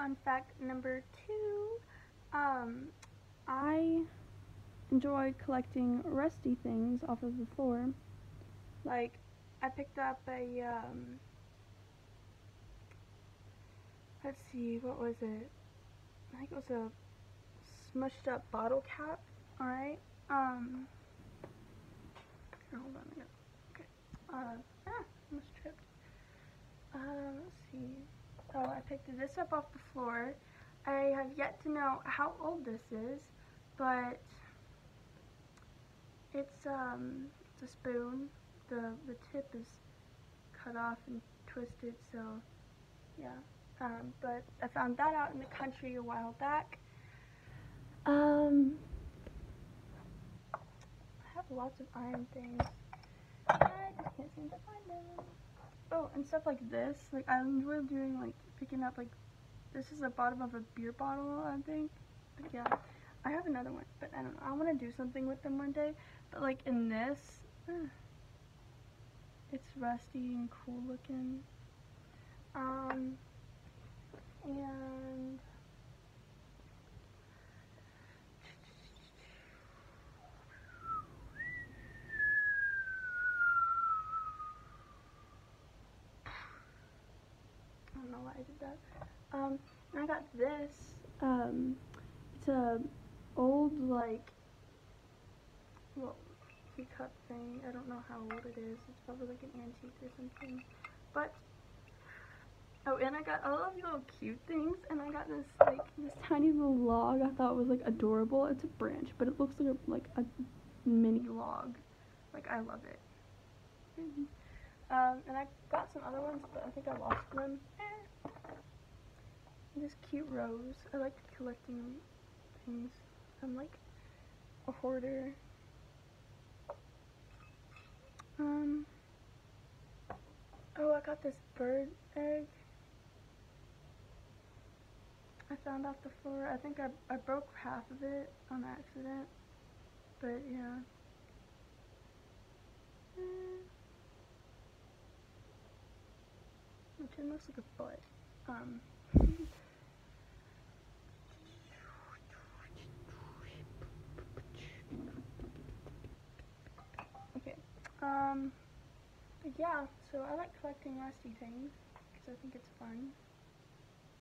fun fact number 2. I enjoy collecting rusty things off of the floor. Like, I picked up a, let's see, what was it? I think it was a smushed up bottle cap, alright? Here, hold on, okay. Almost tripped. Let's see. Oh, I picked this up off the floor. I have yet to know how old this is, but it's a spoon. The tip is cut off and twisted, so yeah. But I found that out in the country a while back. I have lots of iron things. I just can't seem to find them. Oh, and stuff like this. Like, I enjoy doing, like, picking up, like, this is the bottom of a beer bottle, I think. But yeah, I have another one, but I don't know. I want to do something with them one day. But, like, in this, it's rusty and cool looking. And I don't know why I did that. And I got this. It's a old, like, well, teacup thing. I don't know how old it is. It's probably like an antique or something. But oh, and I got all of these little cute things, and I got this, like, this tiny little log. I thought was, like, adorable. It's a branch, but it looks like a mini log. Like, I love it. And I got some other ones, but I think I lost them. This cute rose. I like collecting things. I'm like a hoarder. Oh, I got this bird egg. I found off the floor. I think I broke half of it on accident. But yeah. Which looks like a butt. Okay. But yeah, so I like collecting rusty things because I think it's fun.